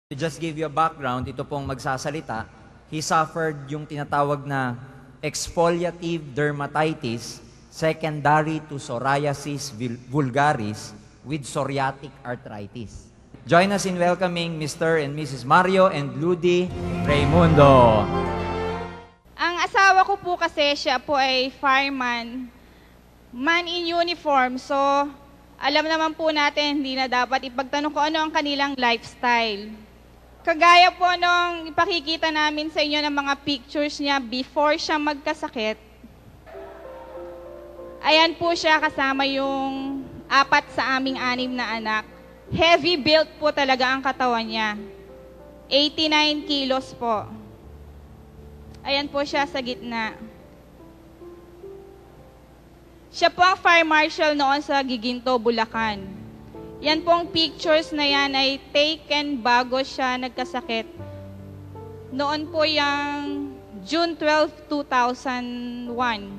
To just give you a background, ito pong magsasalita, he suffered yung tinatawag na exfoliative dermatitis secondary to psoriasis vulgaris with psoriatic arthritis. Join us in welcoming Mr. and Mrs. Mario and Ludi Raimundo. Ang asawa ko po kasi siya po ay fireman, man in uniform, so alam naman po natin hindi na dapat ipagtanong kung ano ang kanilang lifestyle. Kagaya po nung ipakikita namin sa inyo ng mga pictures niya before siya magkasakit. Ayan po siya kasama yung 4 sa aming 6 na anak. Heavy built po talaga ang katawan niya. 89 kilos po. Ayan po siya sa gitna. Siya po ang fire marshal noon sa Giginto, Bulacan. Yan pong pictures na yan ay taken bago siya nagkasakit. Noon po yung June 12, 2001.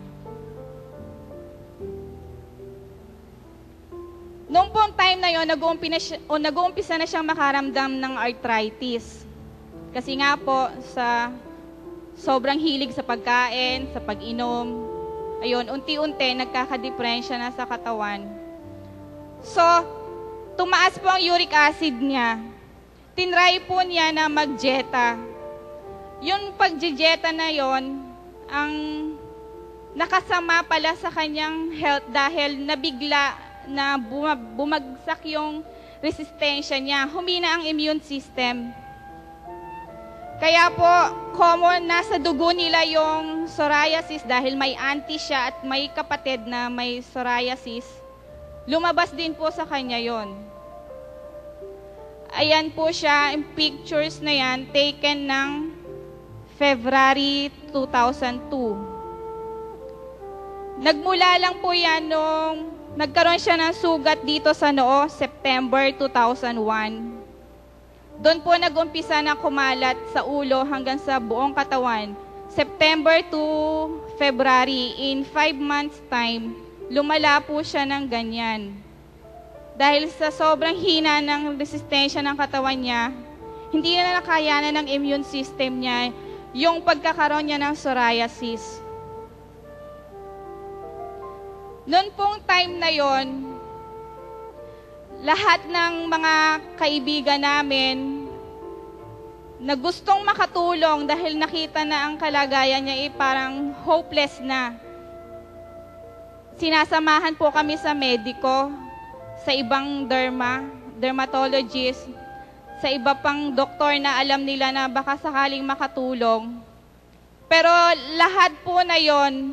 Noong pong time na yon, nag-uumpisa na siyang makaramdam ng arthritis. Kasi nga po, sa sobrang hilig sa pagkain, sa pag-inom, ayun, unti-unti nagkakadepresya na sa katawan. So, tumaas po ang uric acid niya. Tinry po niya na mag-jeta. Yung pag-jeta na yon, ang nakasama pala sa kanyang health dahil nabigla na bumagsak yung resistensya niya. Humina ang immune system. Kaya po, common na sa dugo nila yung psoriasis dahil may auntie siya at may kapatid na may psoriasis. Lumabas din po sa kanya yon. Ayan po siya, yung pictures na yan, taken ng February 2002. Nagmula lang po yan nung nagkaroon siya ng sugat dito sa noo, September 2001. Doon po nag-umpisa na kumalat sa ulo hanggang sa buong katawan. September to February, in 5 months time, lumala po siya ng ganyan. Dahil sa sobrang hina ng resistensya ng katawan niya, hindi na nakayanan ng immune system niya yung pagkakaroon niya ng psoriasis. Noon pong time na yon, lahat ng mga kaibigan namin na gustong makatulong dahil nakita na ang kalagayan niya parang hopeless na. Sinasamahan po kami sa mediko, sa ibang dermatologist, sa iba pang doktor na alam nila na baka sakaling makatulong. Pero lahat po na yon,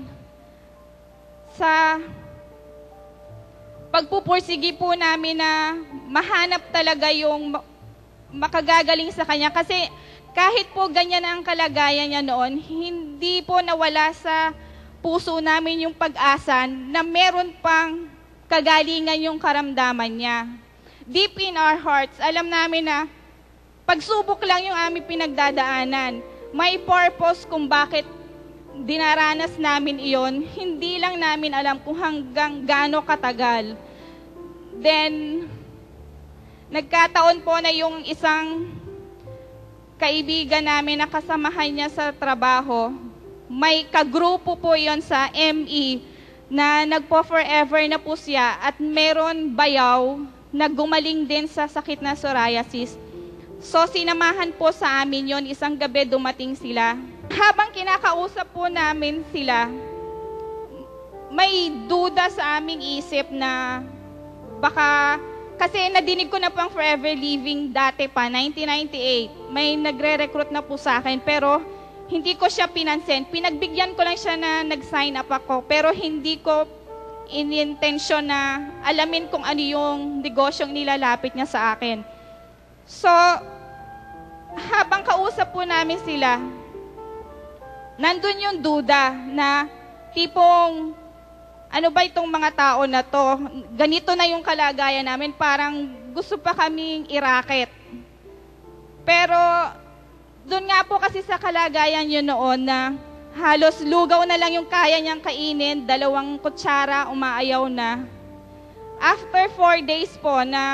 sa pagpupursigi po namin na mahanap talaga yung makagagaling sa kanya. Kasi kahit po ganyan ang kalagayan niya noon, hindi po nawala sa puso namin yung pag-asa na meron pang kagalingan yung karamdaman niya. Deep in our hearts, alam namin na pagsubok lang yung aming pinagdadaanan. May purpose kung bakit dinaranas namin iyon. Hindi lang namin alam kung hanggang gaano katagal. Then, nagkataon po na yung isang kaibigan namin na kasamahan niya sa trabaho, may kagrupo po yon sa ME na nagpo-forever na po siya at meron bayaw na gumaling din sa sakit na psoriasis. So, sinamahan po sa amin yon, isang gabi dumating sila. Habang kinakausap po namin sila, may duda sa aming isip na baka, kasi nadinig ko na pang Forever Living dati pa, 1998. May nagre-recruit na po sa akin, pero hindi ko siya pinansin. Pinagbigyan ko lang siya na nag-sign up ako, pero hindi ko inintensyon na alamin kung ano yung negosyong nilalapit niya sa akin. So, habang kausap po namin sila, nandun yung duda na tipong, ano ba itong mga tao na to? Ganito na yung kalagayan namin, parang gusto pa kaming irakit. Pero, doon nga po kasi sa kalagayan yun noon na halos lugaw na lang yung kaya niyang kainin, 2 kutsara, umaayaw na. After 4 days po na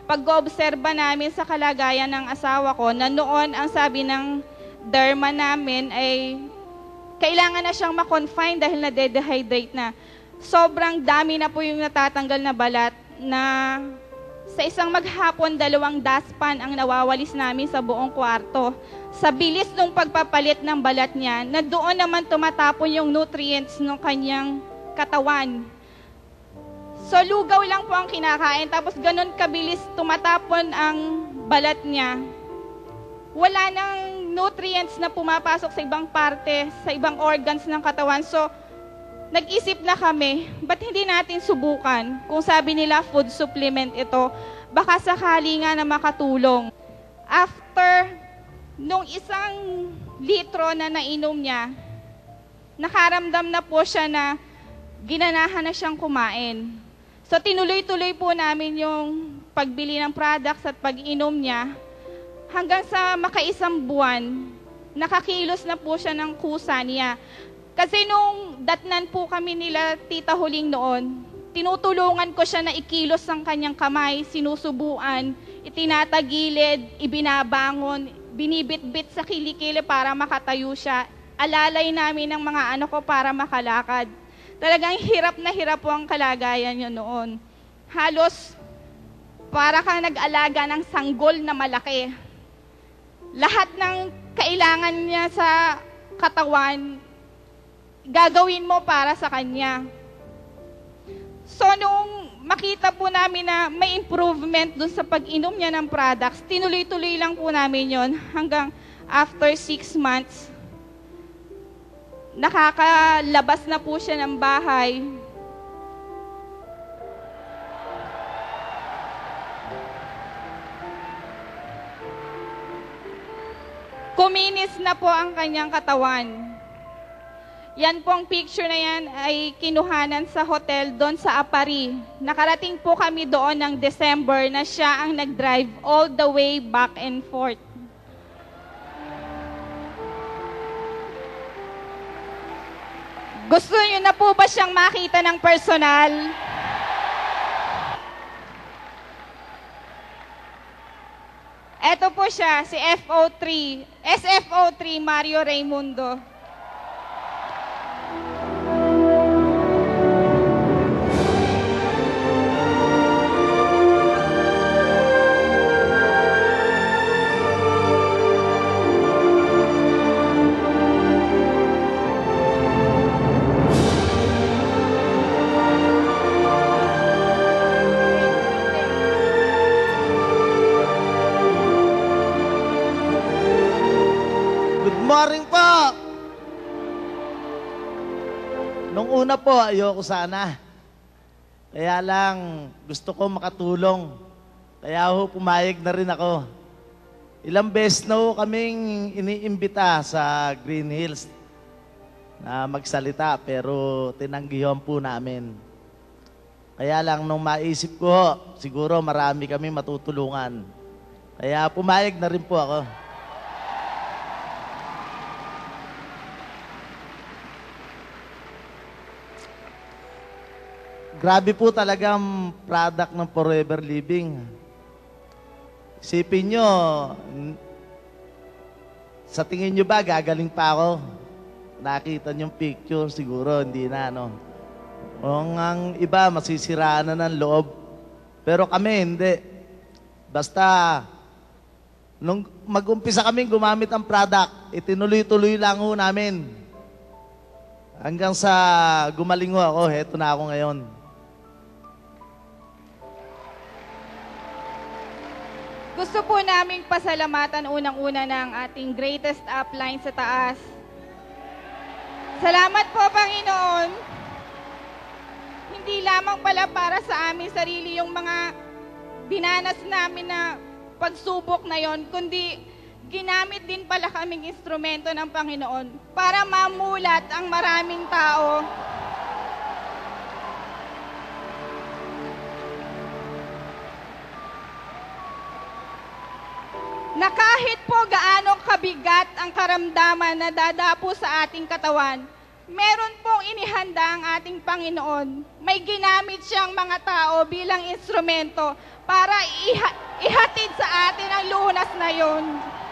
pag-oobserba namin sa kalagayan ng asawa ko, na noon ang sabi ng derma namin ay kailangan na siyang ma-confine dahil nade-dehydrate na. Sobrang dami na po yung natatanggal na balat na sa isang maghapon, 2 dustpan ang nawawalis namin sa buong kwarto. Sa bilis ng pagpapalit ng balat niya, na doon naman tumatapon yung nutrients ng kanyang katawan. So, lugaw lang po ang kinakain, tapos ganun kabilis tumatapon ang balat niya. Wala nang nutrients na pumapasok sa ibang parte, sa ibang organs ng katawan. So, nag-isip na kami, ba't hindi natin subukan? Kung sabi nila food supplement ito, baka sakali nga na makatulong. After nung 1 litro na nainom niya, nakaramdam na po siya na ginanahan na siyang kumain. So, tinuloy-tuloy po namin yung pagbili ng products at pag-inom niya. Hanggang sa maka-1 buwan, nakakilos na po siya ng kusa niya. Kasi nung datnan po kami nila Tita Huling noon, tinutulungan ko siya na ikilos ang kanyang kamay, sinusubuan, itinatagilid, ibinabangon, binibit-bit sa kilikili para makatayo siya. Alalay namin ng mga anak ko para makalakad. Talagang hirap na hirap po ang kalagayan niya noon. Halos para kang nag-alaga ng sanggol na malaki. Lahat ng kailangan niya sa katawan, gagawin mo para sa kanya. So, nung makita po namin na may improvement dun sa pag-inom niya ng products, tinuloy-tuloy lang po namin yon hanggang after 6 months, nakakalabas na po siya ng bahay. Kuminis na po ang kanyang katawan. Yan pong picture na yan ay kinuhanan sa hotel doon sa Apari. Nakarating po kami doon ng December na siya ang nag-drive all the way back and forth. Gusto niyo na po ba siyang makita ng personal? Ito po siya, si SFO3 Mario Raimundo. Morning po! Nung una po, ayoko sana. Kaya lang, gusto ko makatulong. Kaya ho, pumayag na rin ako. Ilang beses na ho kaming iniimbita sa Green Hills na magsalita, pero tinanggihan po namin. Kaya lang, nung maisip ko ho, siguro marami kami matutulungan. Kaya pumayag na rin po ako. Grabe po talagang product ng Forever Living. Isipin nyo, sa tingin nyo ba, gagaling pa ako? Nakita nyo yung picture, siguro hindi na, no? O ang iba, masisiraan na ng loob. Pero kami, hindi. Basta, nung mag-umpisa kami gumamit ang product, itinuloy-tuloy lang ho namin. Hanggang sa gumaling ho ako, heto na ako ngayon. Gusto po naming pasalamatan unang-una ng ating greatest upline sa taas. Salamat po, Panginoon. Hindi lamang pala para sa aming sarili yung mga dinanas namin na pagsubok na yon, kundi ginamit din pala kaming instrumento ng Panginoon para mamulat ang maraming tao. Na kahit po gaano kabigat ang karamdaman na dadapo sa ating katawan, meron pong inihanda ang ating Panginoon. May ginamit siyang mga tao bilang instrumento para ihatid sa atin ang lunas na yon.